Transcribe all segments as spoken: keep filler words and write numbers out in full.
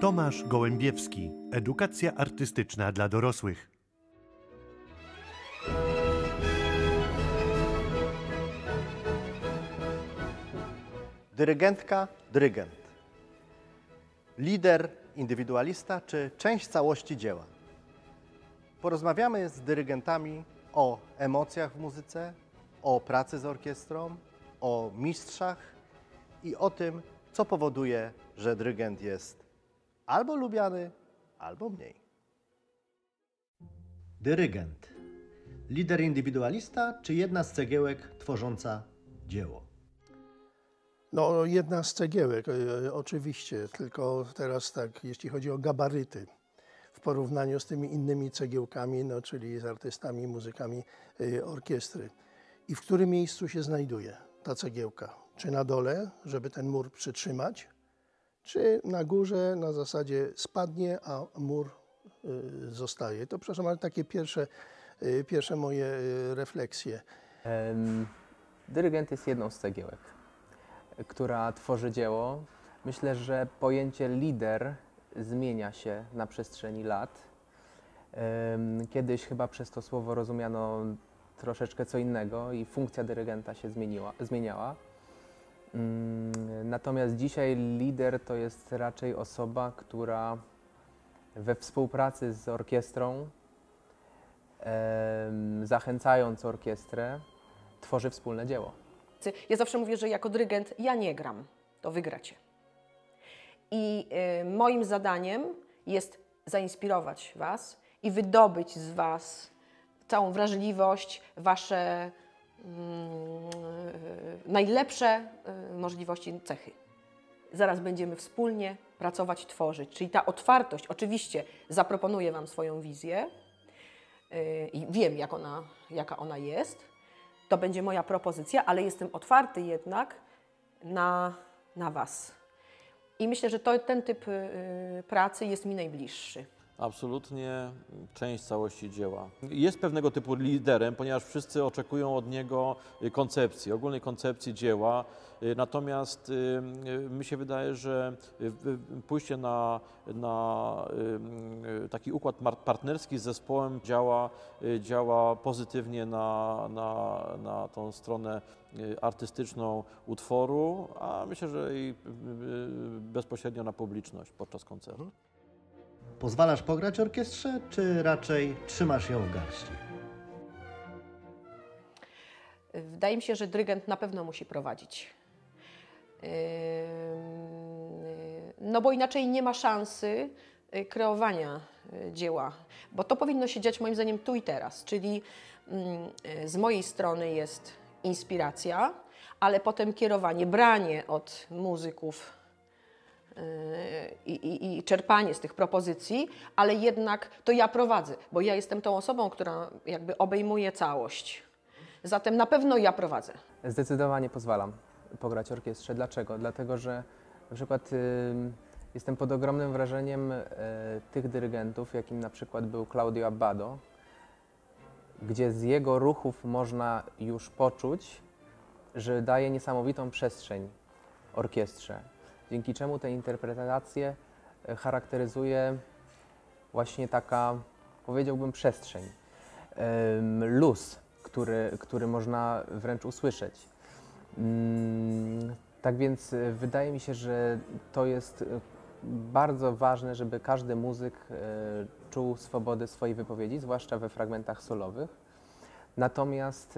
Tomasz Gołębiewski. Edukacja artystyczna dla dorosłych. Dyrygentka, dyrygent. Lider, indywidualista czy część całości dzieła? Porozmawiamy z dyrygentami o emocjach w muzyce, o pracy z orkiestrą, o mistrzach i o tym, co powoduje, że dyrygent jest albo lubiany, albo mniej. Dyrygent. Lider, indywidualista czy jedna z cegiełek tworząca dzieło? No, jedna z cegiełek, e, oczywiście, tylko teraz tak, jeśli chodzi o gabaryty, w porównaniu z tymi innymi cegiełkami, no, czyli z artystami, muzykami e, orkiestry. I w którym miejscu się znajduje ta cegiełka? Czy na dole, żeby ten mur przytrzymać, czy na górze na zasadzie spadnie, a mur y, zostaje? To przepraszam, ale takie pierwsze, y, pierwsze moje y, refleksje. Um, dyrygent jest jedną z cegiełek, która tworzy dzieło. Myślę, że pojęcie lider zmienia się na przestrzeni lat. Um, kiedyś chyba przez to słowo rozumiano troszeczkę co innego i funkcja dyrygenta się zmieniła, zmieniała. Natomiast dzisiaj lider to jest raczej osoba, która we współpracy z orkiestrą, zachęcając orkiestrę, tworzy wspólne dzieło. Ja zawsze mówię, że jako dyrygent ja nie gram, to wy gracie. I y, moim zadaniem jest zainspirować was i wydobyć z was całą wrażliwość, wasze najlepsze możliwości, cechy. Zaraz będziemy wspólnie pracować, tworzyć. Czyli ta otwartość, oczywiście zaproponuję wam swoją wizję i wiem, jak ona, jaka ona jest. To będzie moja propozycja, ale jestem otwarty jednak na, na was. I myślę, że to, ten typ pracy jest mi najbliższy. Absolutnie część całości dzieła. Jest pewnego typu liderem, ponieważ wszyscy oczekują od niego koncepcji, ogólnej koncepcji dzieła. Natomiast mi się wydaje, że pójście na, na taki układ partnerski z zespołem działa, działa pozytywnie na, na, na tą stronę artystyczną utworu, a myślę, że i bezpośrednio na publiczność podczas koncertu. Pozwalasz pograć orkiestrze, czy raczej trzymasz ją w garści? Wydaje mi się, że dyrygent na pewno musi prowadzić. No bo inaczej nie ma szansy kreowania dzieła, bo to powinno się dziać moim zdaniem tu i teraz, czyli z mojej strony jest inspiracja, ale potem kierowanie, branie od muzyków I, i, i czerpanie z tych propozycji, ale jednak to ja prowadzę, bo ja jestem tą osobą, która jakby obejmuje całość. Zatem na pewno ja prowadzę. Zdecydowanie pozwalam pograć orkiestrze. Dlaczego? Dlatego, że na przykład y, jestem pod ogromnym wrażeniem y, tych dyrygentów, jakim na przykład był Claudio Abbado, gdzie z jego ruchów można już poczuć, że daje niesamowitą przestrzeń orkiestrze. Dzięki czemu te interpretacje charakteryzuje właśnie taka, powiedziałbym, przestrzeń, luz, który, który można wręcz usłyszeć. Tak więc wydaje mi się, że to jest bardzo ważne, żeby każdy muzyk czuł swobodę swojej wypowiedzi, zwłaszcza we fragmentach solowych. Natomiast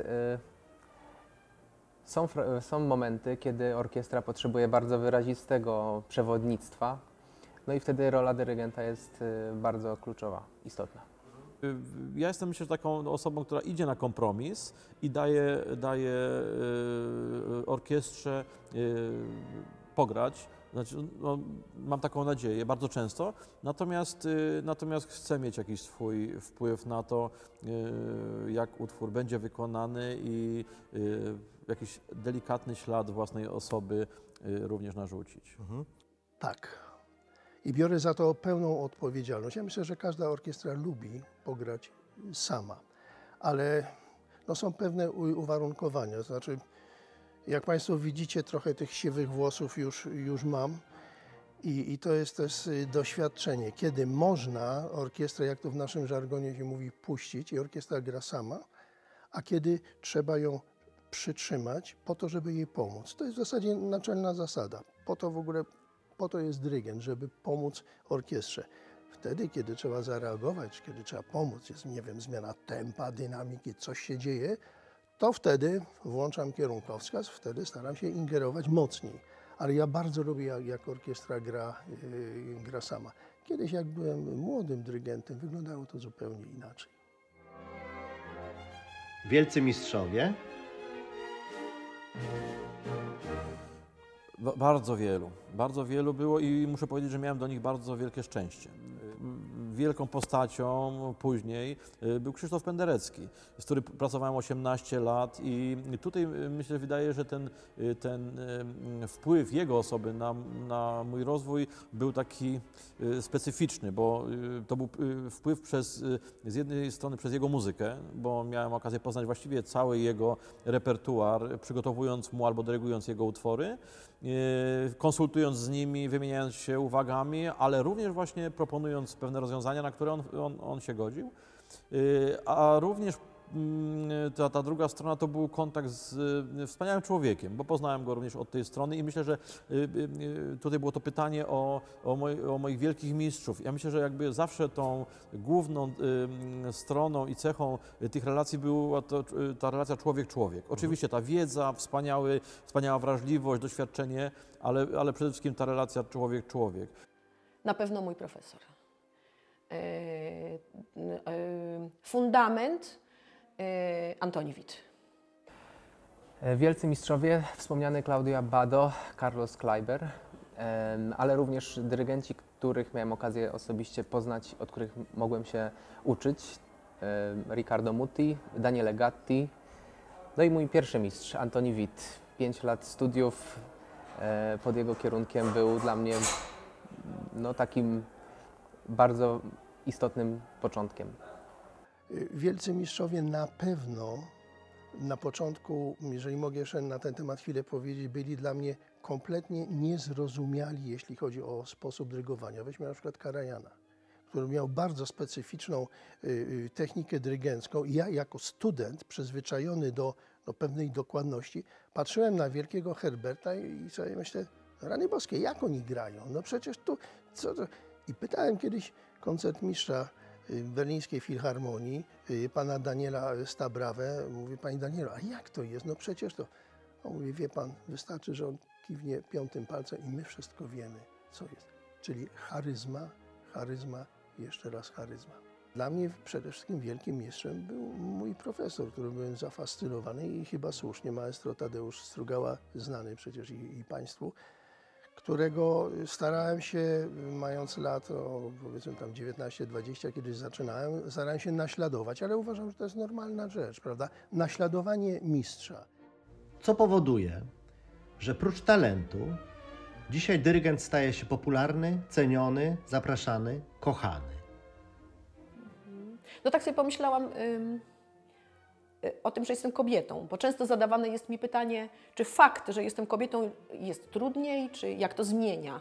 Są, są momenty, kiedy orkiestra potrzebuje bardzo wyrazistego przewodnictwa, no i wtedy rola dyrygenta jest bardzo kluczowa, istotna. Ja jestem, myślę, taką osobą, która idzie na kompromis i daje, daje orkiestrze pograć. Znaczy, no, mam taką nadzieję bardzo często, natomiast, natomiast chcę mieć jakiś swój wpływ na to, jak utwór będzie wykonany i jakiś delikatny ślad własnej osoby również narzucić. Mhm. Tak. I biorę za to pełną odpowiedzialność. Ja myślę, że każda orkiestra lubi pograć sama, ale no, są pewne uwarunkowania. Znaczy, jak Państwo widzicie, trochę tych siwych włosów już, już mam I, I to jest też y, doświadczenie, kiedy można orkiestrę, jak to w naszym żargonie się mówi, puścić i orkiestra gra sama, a kiedy trzeba ją przytrzymać po to, żeby jej pomóc. To jest w zasadzie naczelna zasada. Po to w ogóle, po to jest dyrygent, żeby pomóc orkiestrze. Wtedy, kiedy trzeba zareagować, kiedy trzeba pomóc, jest, nie wiem, zmiana tempa, dynamiki, coś się dzieje, to wtedy włączam kierunkowskaz, wtedy staram się ingerować mocniej. Ale ja bardzo lubię, jak, jak orkiestra gra, yy, gra sama. Kiedyś, jak byłem młodym dyrygentem, wyglądało to zupełnie inaczej. Wielcy mistrzowie. Ba- Bardzo wielu, bardzo wielu było i muszę powiedzieć, że miałem do nich bardzo wielkie szczęście. Wielką postacią później był Krzysztof Penderecki, z którym pracowałem osiemnaście lat i tutaj myślę, wydaje, że ten, ten wpływ jego osoby na, na mój rozwój był taki specyficzny, bo to był wpływ przez, z jednej strony przez jego muzykę, bo miałem okazję poznać właściwie cały jego repertuar, przygotowując mu albo dyrygując jego utwory, konsultując z nimi, wymieniając się uwagami, ale również właśnie proponując pewne rozwiązania, na które on, on, on się godził. A również ta, ta druga strona to był kontakt z wspaniałym człowiekiem, bo poznałem go również od tej strony i myślę, że tutaj było to pytanie o, o, moj, o moich wielkich mistrzów. Ja myślę, że jakby zawsze tą główną stroną i cechą tych relacji była to, ta relacja człowiek-człowiek. Oczywiście ta wiedza, wspaniały, wspaniała wrażliwość, doświadczenie, ale, ale przede wszystkim ta relacja człowiek-człowiek. Na pewno mój profesor. E, e, fundament e, Antoni Witt. Wielcy mistrzowie, wspomniany Claudio Abbado, Carlos Kleiber, em, ale również dyrygenci, których miałem okazję osobiście poznać, od których mogłem się uczyć. em, Riccardo Muti, Daniele Gatti, no i mój pierwszy mistrz, Antoni Witt. Pięć lat studiów e, pod jego kierunkiem był dla mnie no, takim bardzo istotnym początkiem. Wielcy mistrzowie na pewno na początku, jeżeli mogę jeszcze na ten temat chwilę powiedzieć, byli dla mnie kompletnie niezrozumiali, jeśli chodzi o sposób dyrygowania. Weźmy na przykład Karajana, który miał bardzo specyficzną y, y, technikę dyrygencką i ja jako student przyzwyczajony do, do pewnej dokładności patrzyłem na wielkiego Herberta i sobie myślę, rany boskie, jak oni grają? No przecież tu, co to? I pytałem kiedyś koncertmistrza Berlińskiej Filharmonii, pana Daniela Stabrawę, mówię, panie Danielu, a jak to jest? No przecież to, on mówi, wie pan, wystarczy, że on kiwnie piątym palcem i my wszystko wiemy, co jest. Czyli charyzma, charyzma, jeszcze raz charyzma. Dla mnie przede wszystkim wielkim mistrzem był mój profesor, którym byłem zafascynowany i chyba słusznie, maestro Tadeusz Strugała, znany przecież i, i państwu, którego starałem się, mając lat, o, powiedzmy tam dziewiętnaście dwadzieścia, kiedyś zaczynałem, starałem się naśladować, ale uważam, że to jest normalna rzecz, prawda? Naśladowanie mistrza. Co powoduje, że prócz talentu dzisiaj dyrygent staje się popularny, ceniony, zapraszany, kochany. No tak sobie pomyślałam ym, y, o tym, że jestem kobietą, bo często zadawane jest mi pytanie, czy fakt, że jestem kobietą jest trudniej, czy jak to zmienia.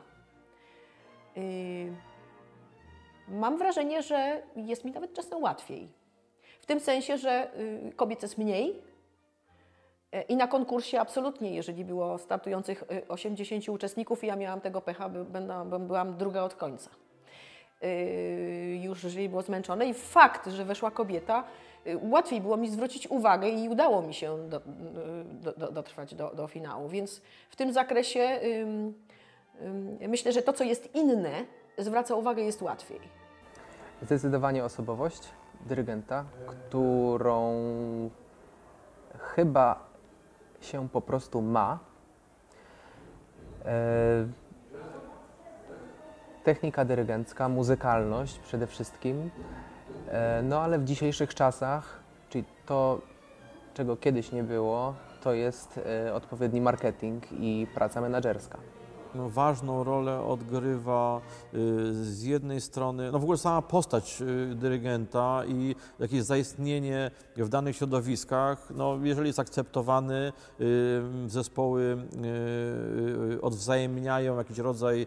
Y, mam wrażenie, że jest mi nawet czasem łatwiej. W tym sensie, że y, kobiet jest mniej y, i na konkursie absolutnie, jeżeli było startujących y, osiemdziesięciu uczestników i ja miałam tego pecha, by, będę, by byłam druga od końca. Już jeżeli było zmęczone i fakt, że weszła kobieta, łatwiej było mi zwrócić uwagę i udało mi się do, do, do, dotrwać do, do finału. Więc w tym zakresie ym, ym, myślę, że to, co jest inne, zwraca uwagę, jest łatwiej. Zdecydowanie osobowość dyrygenta, którą chyba się po prostu ma. E Technika dyrygencka, muzykalność przede wszystkim, no ale w dzisiejszych czasach, czyli to, czego kiedyś nie było, to jest odpowiedni marketing i praca menadżerska. No, ważną rolę odgrywa y, z jednej strony, no w ogóle sama postać y, dyrygenta i jakieś zaistnienie w danych środowiskach, no jeżeli jest akceptowany, y, zespoły y, y, odwzajemniają jakiś rodzaj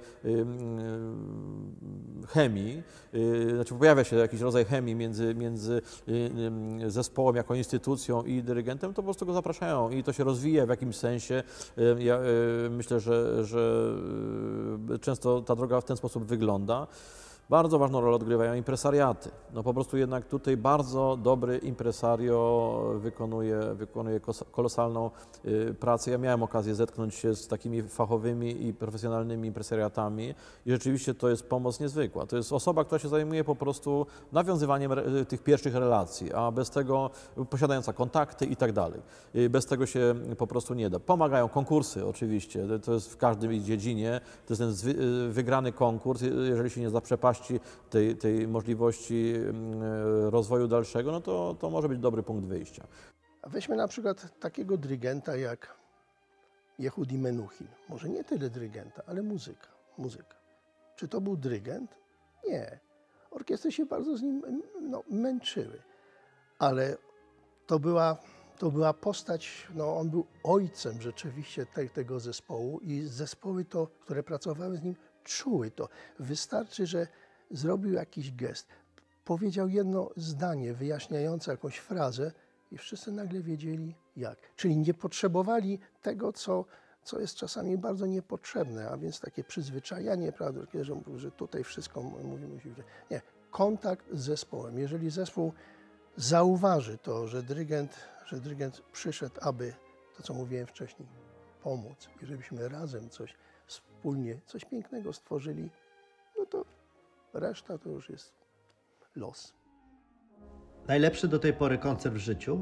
chemii, znaczy pojawia się jakiś rodzaj chemii między, między zespołem jako instytucją i dyrygentem, to po prostu go zapraszają i to się rozwija w jakimś sensie. Ja myślę, że, że często ta droga w ten sposób wygląda. Bardzo ważną rolę odgrywają impresariaty. No po prostu jednak tutaj bardzo dobry impresario wykonuje, wykonuje kolosalną pracę. Ja miałem okazję zetknąć się z takimi fachowymi i profesjonalnymi impresariatami i rzeczywiście to jest pomoc niezwykła. To jest osoba, która się zajmuje po prostu nawiązywaniem tych pierwszych relacji, a bez tego posiadająca kontakty i tak dalej. Bez tego się po prostu nie da. Pomagają konkursy oczywiście, to jest w każdej dziedzinie, to jest ten wygrany konkurs, jeżeli się nie zaprzepaści tej, tej możliwości rozwoju dalszego, no to, to może być dobry punkt wyjścia. A weźmy na przykład takiego dyrygenta jak Yehudi Menuhin. Może nie tyle dyrygenta, ale muzyka. muzyka. Czy to był dyrygent? Nie. Orkiestry się bardzo z nim no, męczyły. Ale to była, to była postać, no, on był ojcem rzeczywiście te, tego zespołu i zespoły, to, które pracowały z nim, czuły to. Wystarczy, że zrobił jakiś gest, powiedział jedno zdanie wyjaśniające jakąś frazę i wszyscy nagle wiedzieli jak. Czyli nie potrzebowali tego, co, co jest czasami bardzo niepotrzebne, a więc takie przyzwyczajanie, prawda, że mówił, że tutaj wszystko mówi, musi być. Nie, kontakt z zespołem. Jeżeli zespół zauważy to, że dyrygent, że dyrygent przyszedł, aby, to co mówiłem wcześniej, pomóc i żebyśmy razem coś wspólnie, coś pięknego stworzyli, no to reszta to już jest los. Najlepszy do tej pory koncert w życiu?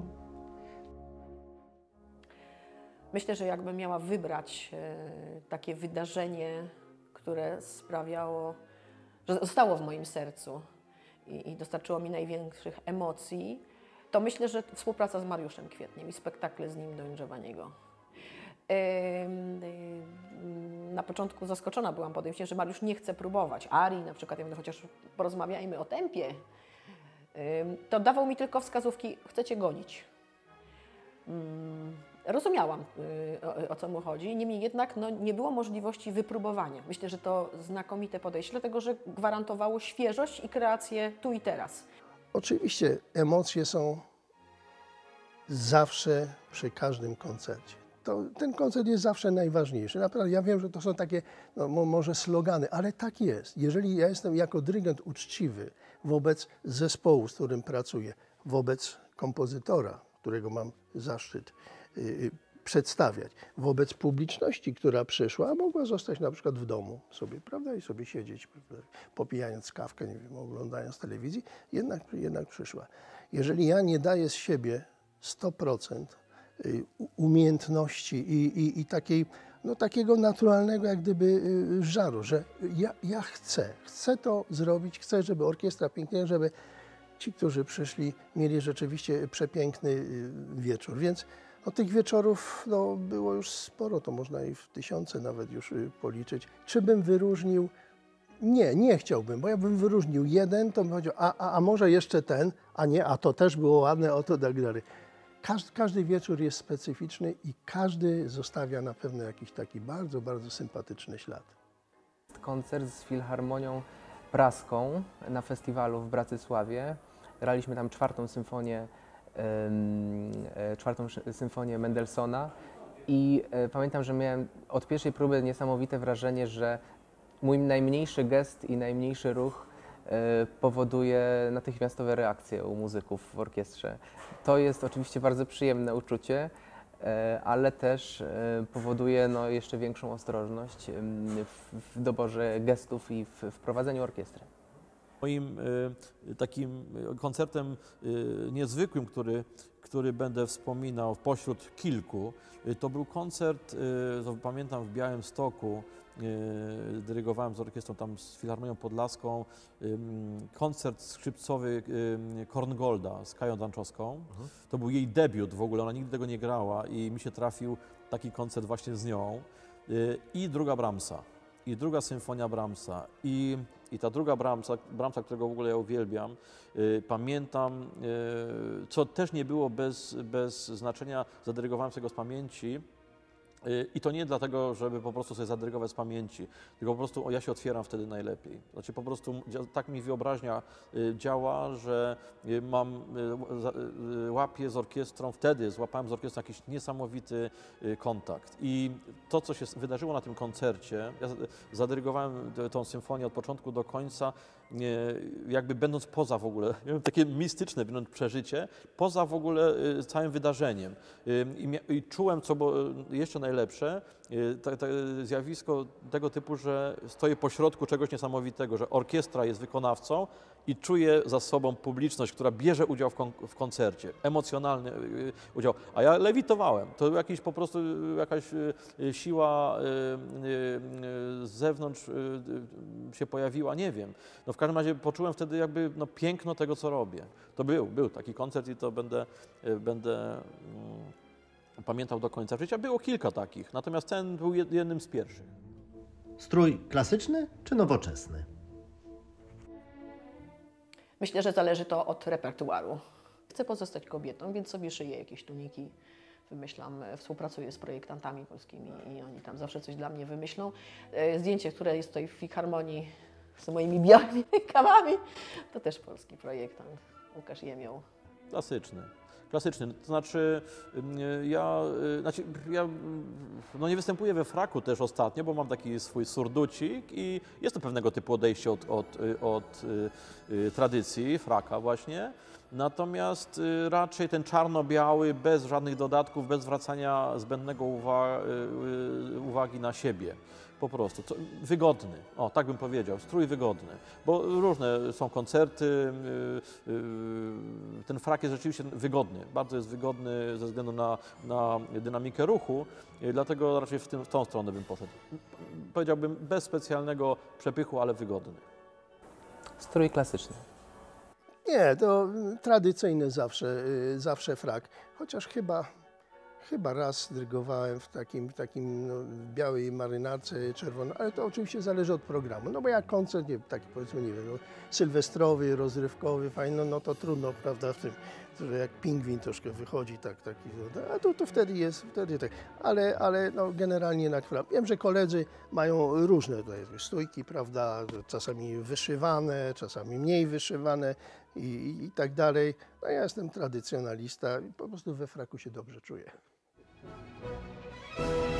Myślę, że jakbym miała wybrać e, takie wydarzenie, które sprawiało, że zostało w moim sercu i, i dostarczyło mi największych emocji, to myślę, że współpraca z Mariuszem Kwietniem i spektakle z nim Don Giovanniego. Na początku zaskoczona byłam podejściem, że Mariusz nie chce próbować arii, na przykład, ja mówię, chociaż porozmawiajmy o tempie. To dawał mi tylko wskazówki, chcecie gonić. Rozumiałam, o, o co mu chodzi, niemniej jednak no, nie było możliwości wypróbowania. Myślę, że to znakomite podejście, dlatego że gwarantowało świeżość i kreację tu i teraz. Oczywiście emocje są zawsze przy każdym koncercie. To, ten koncert jest zawsze najważniejszy. Naprawdę, ja wiem, że to są takie, no, może slogany, ale tak jest. Jeżeli ja jestem jako dyrygent uczciwy wobec zespołu, z którym pracuję, wobec kompozytora, którego mam zaszczyt y, przedstawiać, wobec publiczności, która przyszła, a mogła zostać na przykład w domu sobie, prawda, i sobie siedzieć, popijając kawkę, nie wiem, oglądając telewizji, jednak, jednak przyszła. Jeżeli ja nie daję z siebie sto procent umiejętności i, i, i takiej, no, takiego naturalnego jak gdyby żaru, że ja, ja chcę, chcę to zrobić, chcę, żeby orkiestra pięknie, żeby ci, którzy przyszli, mieli rzeczywiście przepiękny wieczór. Więc no, tych wieczorów no, było już sporo, to można i w tysiące nawet już policzyć. Czy bym wyróżnił? Nie, nie chciałbym, bo ja bym wyróżnił jeden, to bym powiedział, a, a, a może jeszcze ten, a nie, a to też było ładne, o to tak dalej. Każdy, każdy wieczór jest specyficzny i każdy zostawia na pewno jakiś taki bardzo, bardzo sympatyczny ślad. Koncert z Filharmonią Praską na festiwalu w Bratysławie. Graliśmy tam czwartą symfonię, e, czwartą symfonię Mendelssohna i e, pamiętam, że miałem od pierwszej próby niesamowite wrażenie, że mój najmniejszy gest i najmniejszy ruch powoduje natychmiastowe reakcje u muzyków w orkiestrze. To jest oczywiście bardzo przyjemne uczucie, ale też powoduje no, jeszcze większą ostrożność w, w doborze gestów i w, w prowadzeniu orkiestry. Moim y, takim koncertem y, niezwykłym, który, który będę wspominał pośród kilku, y, to był koncert, y, to pamiętam, w Białymstoku. Yy, dyrygowałem z orkiestrą tam z Filharmonią Podlaską, yy, koncert skrzypcowy yy, Korngolda z Kają Danczowską. Mhm. To był jej debiut w ogóle, ona nigdy tego nie grała i mi się trafił taki koncert właśnie z nią. Yy, I druga Brahmsa, i druga symfonia Brahmsa, i, i ta druga Brahmsa, Brahmsa, którego w ogóle ja uwielbiam. Yy, pamiętam, yy, co też nie było bez, bez znaczenia, zadyrygowałem sobie go z pamięci, I to nie dlatego, żeby po prostu sobie zadyrygować z pamięci, tylko po prostu o, ja się otwieram wtedy najlepiej. Znaczy po prostu tak mi wyobraźnia działa, że mam, łapię z orkiestrą, wtedy złapałem z orkiestrą jakiś niesamowity kontakt. I to, co się wydarzyło na tym koncercie, ja zadyrygowałem tą symfonię od początku do końca, jakby będąc poza w ogóle, takie mistyczne wręcz przeżycie, poza w ogóle całym wydarzeniem. I, i czułem, co było jeszcze najlepsze, to, to zjawisko tego typu, że stoję pośrodku czegoś niesamowitego, że orkiestra jest wykonawcą i czuję za sobą publiczność, która bierze udział w, kon w koncercie, emocjonalny udział, a ja lewitowałem. To jakiś po prostu jakaś siła z zewnątrz się pojawiła, nie wiem. No w każdym razie poczułem wtedy jakby no, piękno tego, co robię. To był, był taki koncert i to będę, będę pamiętał do końca życia. Było kilka takich, natomiast ten był jednym z pierwszych. Strój klasyczny czy nowoczesny? Myślę, że zależy to od repertuaru. Chcę pozostać kobietą, więc sobie szyję jakieś tuniki, wymyślam, współpracuję z projektantami polskimi i oni tam zawsze coś dla mnie wymyślą. Zdjęcie, które jest tutaj w Filharmonii z moimi białymi kawami, to też polski projektant, Łukasz Jemioł. Klasyczny. Klasyczny, to znaczy ja, znaczy ja no nie występuję we fraku też ostatnio, bo mam taki swój surducik i jest to pewnego typu odejście od, od, od tradycji fraka właśnie. Natomiast raczej ten czarno-biały, bez żadnych dodatków, bez zwracania zbędnego uwa uwagi na siebie. Po prostu, co, wygodny, o tak bym powiedział, strój wygodny, bo różne są koncerty, yy, yy, ten frak jest rzeczywiście wygodny, bardzo jest wygodny ze względu na, na dynamikę ruchu, yy, dlatego raczej w, tym, w tą stronę bym poszedł. Powiedziałbym bez specjalnego przepychu, ale wygodny. Strój klasyczny. Nie, to tradycyjny zawsze, zawsze frak, chociaż chyba... Chyba raz dyrygowałem w takim, takim no, białej marynarce czerwonej, ale to oczywiście zależy od programu. No bo jak koncert, nie, taki powiedzmy, nie wiem, no, sylwestrowy, rozrywkowy, fajny, no to trudno, prawda, w tym, że jak pingwin troszkę wychodzi, tak, taki, a to, to wtedy jest, wtedy tak. Ale, ale no, generalnie na chwilę. Wiem, że koledzy mają różne tutaj stójki, prawda, czasami wyszywane, czasami mniej wyszywane i, i, i tak dalej. No ja jestem tradycjonalista i po prostu we fraku się dobrze czuję.